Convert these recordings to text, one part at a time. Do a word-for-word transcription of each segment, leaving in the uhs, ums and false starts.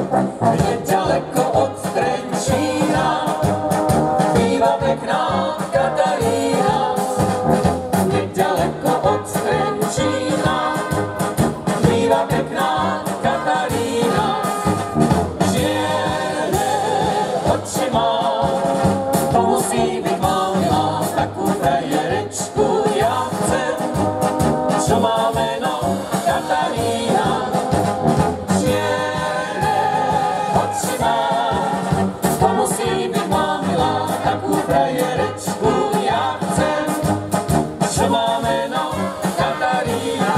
Nedaleko od Trenčína býva pekná Katarína. Nedaleko od Trenčína býva pekná Katarína. Čierne oči má, to musí byť malá, takú frajerečku ja chcem, čo má meno Katarína. Čierne oči má, to musí byť malá, takú frajerečku ja chcem, čo má meno Katarína.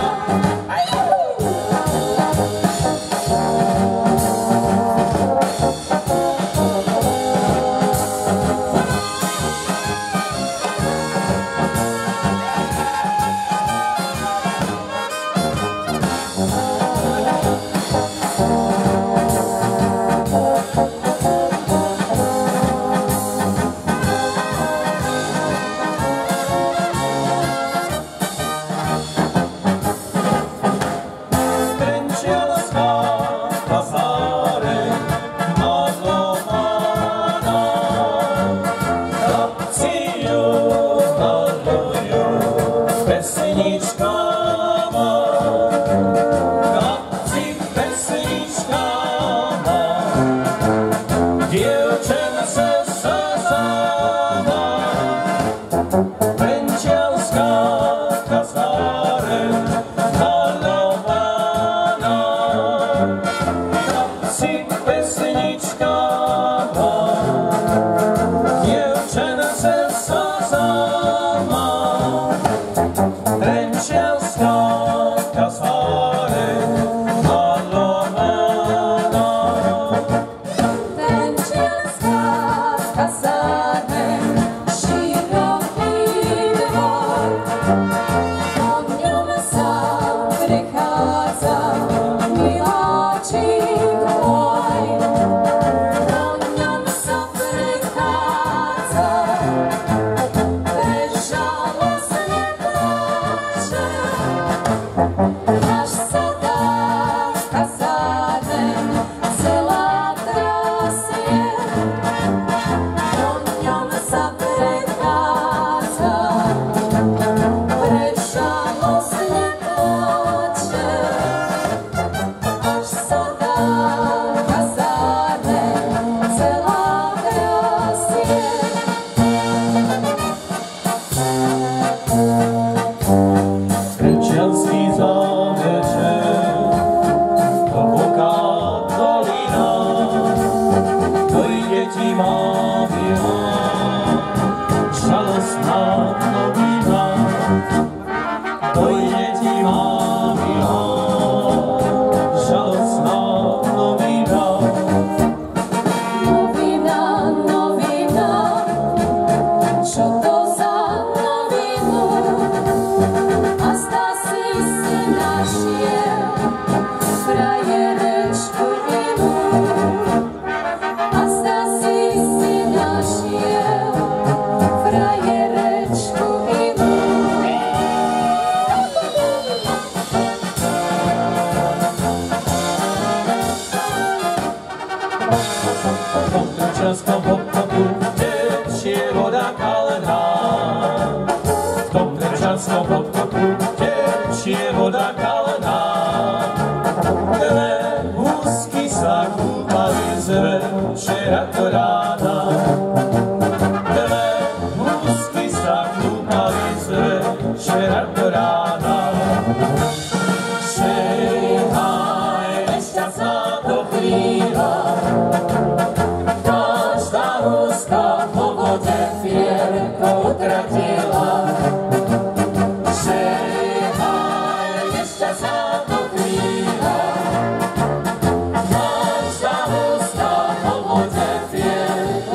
Máš za ústa, povodze, fier,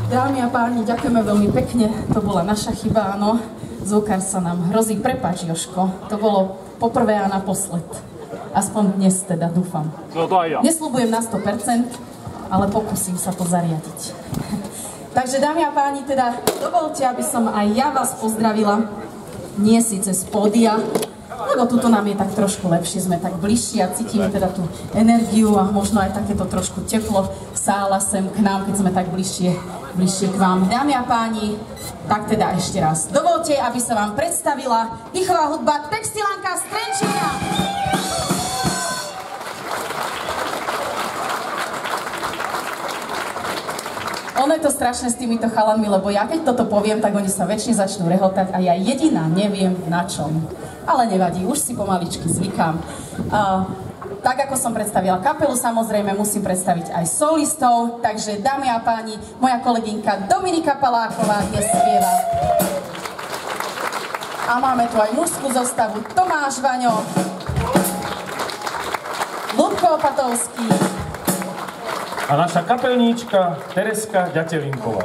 Dámy a páni, ďakujeme veľmi pekne, to bola naša chyba, áno. Zvukár sa nám hrozí, prepáč Jožko, to bolo poprvé a naposled. Aspoň dnes teda, dúfam. No to aj ja. Nesľubujem na sto percent, ale pokúsim sa to zariadiť. Takže dámy a páni, teda dovolte, aby som aj ja vás pozdravila, nie síce z pódia, lebo tuto nám je tak trošku lepšie, sme tak bližšie a cítime teda tú energiu a možno aj takéto trošku teplo sála sem k nám, keď sme tak bližšie, bližšie k vám. Dámy a páni, tak teda ešte raz. Dovolte, aby sa vám predstavila dýchová hudba Textilanka z Trenčína. Ono je to strašné s týmito chalanmi, lebo ja keď toto poviem, tak oni sa väčšine začnú rehotať a ja jediná neviem na čom. Ale nevadí, už si pomaličky zvykám. Uh, tak ako som predstavila kapelu, samozrejme musím predstaviť aj solistov, takže dámy a páni, moja kolegynka Dominika Paláková dnes spieva. A máme tu aj mužskú zostavu Tomáš Vaňo, Ľudko Opatovský a naša kapelníčka Tereska Ďatelinková.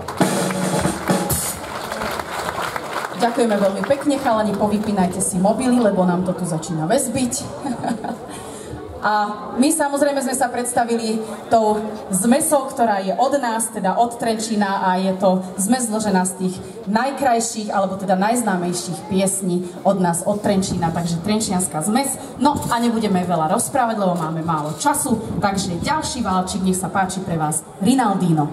Ďakujeme veľmi pekne, chalani, povypínajte si mobily, lebo nám to tu začína väzbiť. A my samozrejme sme sa predstavili tou zmesou, ktorá je od nás, teda od Trenčína, a je to zmes zložená z tých najkrajších, alebo teda najznámejších piesní od nás, od Trenčína, takže trenčianská zmes. No a nebudeme veľa rozprávať, lebo máme málo času, takže ďalší válčik, nech sa páči pre vás, Rinaldino.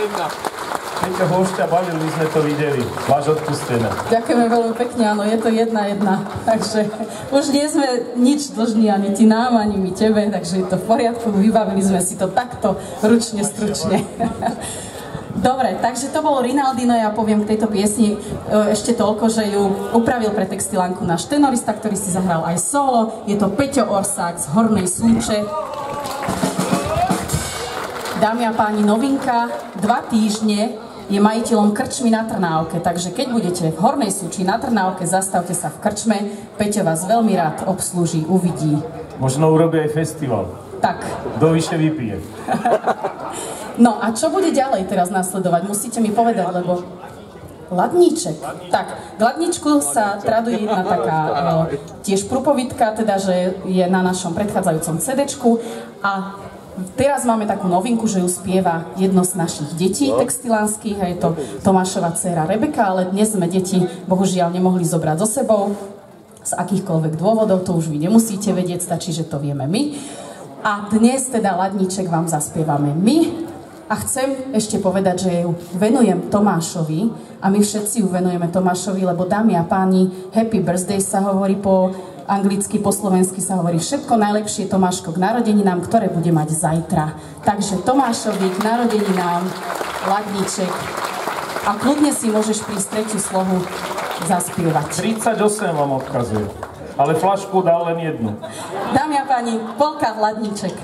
Peťo Hošťa, balili sme to videli. Máš odpustené. Ďakujeme veľmi pekne, áno, je to jedna jedna. Takže už nie sme nič dlžní ani ti nám, ani my tebe, takže je to v poriadku, vybavili sme si to takto ručne, stručne. Dobre, takže to bolo Rinaldino, ja poviem k tejto piesni ešte toľko, že ju upravil pre Textilánku náš tenorista, ktorý si zahral aj solo. Je to Peťo Orsák z Hornej Súče. Dámy a páni, novinka, dva týždne je majiteľom krčmy na Trnávke, takže keď budete v Hornej Súči na Trnávke, zastavte sa v krčme, Peťo vás veľmi rád obslúži, uvidí. Možno urobí aj festival. Tak. Kto vyššie vypije. No a čo bude ďalej teraz nasledovať? Musíte mi povedať, lebo... Ladníček. Tak, k ladničku sa traduje jedna taká e, tiež prúpovidka, teda, že je na našom predchádzajúcom cédečku a teraz máme takú novinku, že ju spieva jedno z našich detí textilánskych a je to Tomášova dcéra Rebeka, ale dnes sme deti bohužiaľ nemohli zobrať so sebou z akýchkoľvek dôvodov, to už vy nemusíte vedieť, stačí, že to vieme my. A dnes teda Ladníček vám zaspievame my a chcem ešte povedať, že ju venujem Tomášovi a my všetci ju venujeme Tomášovi, lebo dámy a páni, happy birthday sa hovorí po anglicky, po slovensky sa hovorí všetko najlepšie Tomáško k narodeninám, ktoré bude mať zajtra. Takže Tomášovi k narodeninám Ladníček a kľudne si môžeš prísť tretiu slohu zaspievať. tridsaťosem vám odkazuje, ale flašku dal len jednu. Dámy a páni, polka Ladníček.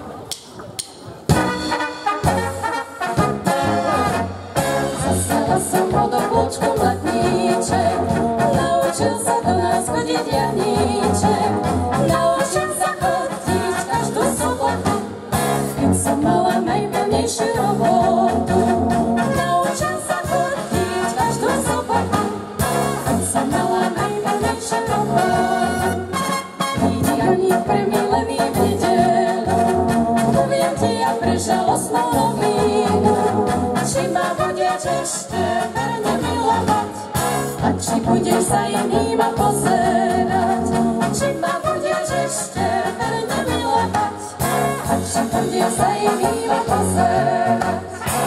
Zasala som pod obločkom Ladníček, naučil sa do nás chodiť Janíček, naučil sa chodiť každú sobotu, keď som mala najpilnejšiu robotu. Naučil sa chodiť každú sobotu, keď som mala najpilnejšiu robotu. Príď Janík premilený v nedeľu, poviem ti ja pre žalostnú novinu, či ma budeš ešte verne milovať, a či budeš za iným a pozerať, či ma budeš ešte verne milovať, a či budeš za iným a pozerať.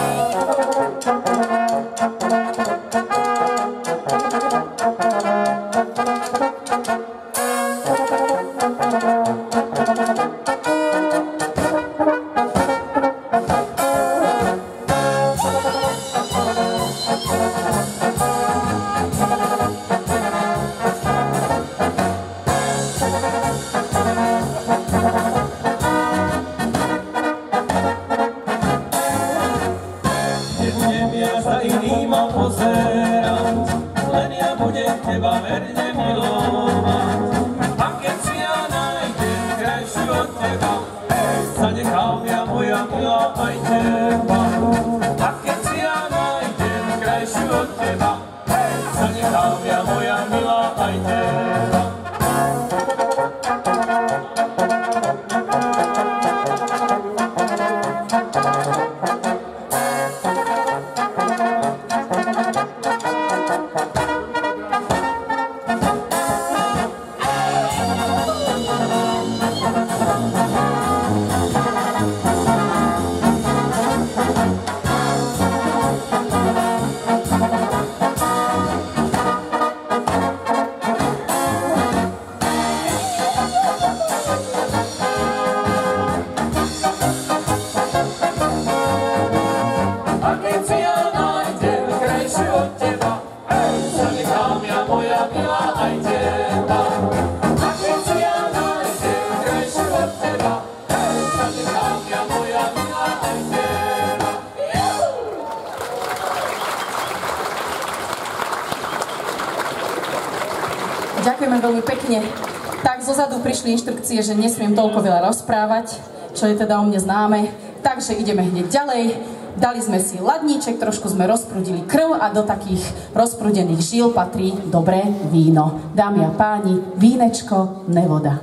Ďakujeme veľmi pekne. Tak zozadu prišli inštrukcie, že nesmiem toľko veľa rozprávať, čo je teda o mne známe. Takže ideme hneď ďalej. Dali sme si ladníček, trošku sme rozprudili krv a do takých rozprudených žil patrí dobré víno. Dámy a páni, vínečko, nevoda.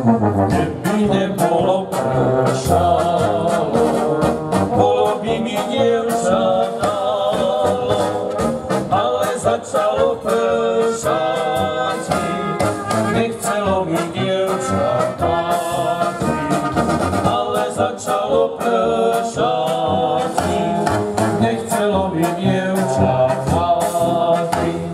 Keby nebolo pršalo, bolo by mi dievča dalo, ale začalo pršať, nechcelo mi dievča dať, ale začalo pršať, nechcelo mi dievča dať.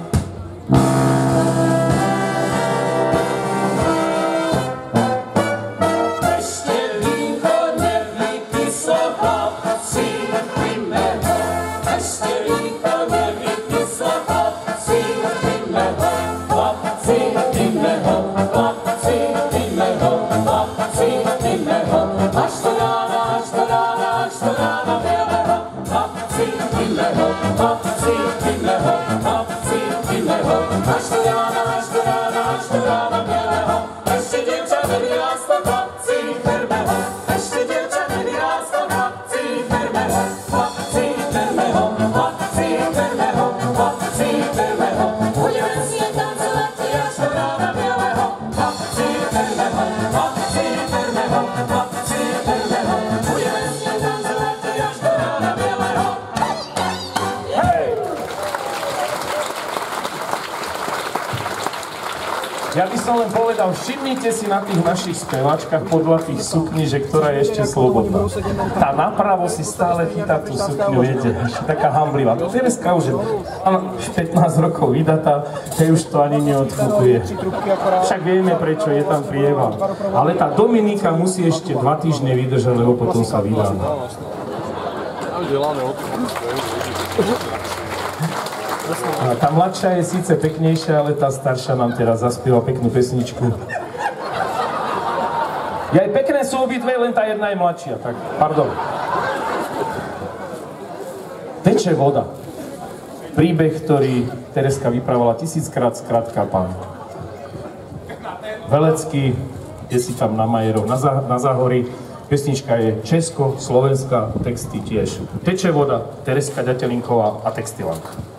Ja by som len povedal, všimnite si na tých našich speváčkach podľa tých sukní, že ktorá je ešte slobodná. Tá napravo si stále chytá tú sukňu, viete, ešte taká hamblivá. Tereska už je pätnásť rokov vydatá, tej už to ani neodfúkuje. Však vieme, prečo je tam prieval. Ale tá Dominika musí ešte dva týždne vydržať, lebo potom sa vydá. A tá mladšia je síce peknejšia, ale tá staršia nám teraz zaspieva peknú pesničku. Ja aj pekné sú obidve, len tá jedna je mladšia, tak pardon. Teče voda. Príbeh, ktorý Tereska vyprávala tisíckrát, skrátka pán. Velecký, je si tam na Majeroch, na, Zah- na Záhorí. Pesnička je česko, slovenská, texty tiež. Teče voda, Tereska Ďatelinková a Textilanka.